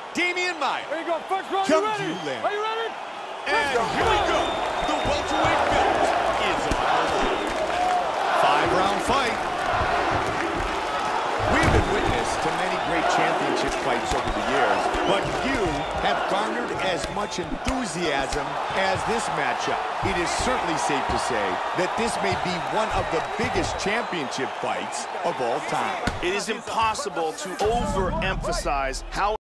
Damian Maia. Here you go, first round, you ready? Are you ready? And here we go. The welterweight belt is on the line. 5-round fight. We've been witness to many great championship fights over the years, but few have garnered as much enthusiasm as this matchup. It is certainly safe to say that this may be one of the biggest championship fights of all time. It is impossible to overemphasize how